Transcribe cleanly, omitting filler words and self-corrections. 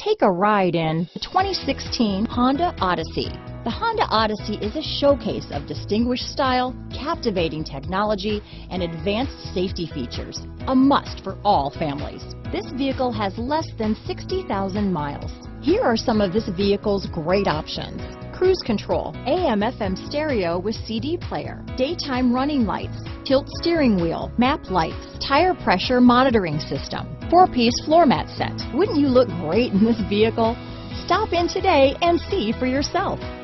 Take a ride in the 2016 Honda Odyssey. The Honda Odyssey is a showcase of distinguished style, captivating technology, and advanced safety features. A must for all families. This vehicle has less than 60,000 miles. Here are some of this vehicle's great options: cruise control, AM/FM stereo with CD player, daytime running lights, tilt steering wheel, map lights, tire pressure monitoring system, 4-piece floor mat set. Wouldn't you look great in this vehicle? Stop in today and see for yourself.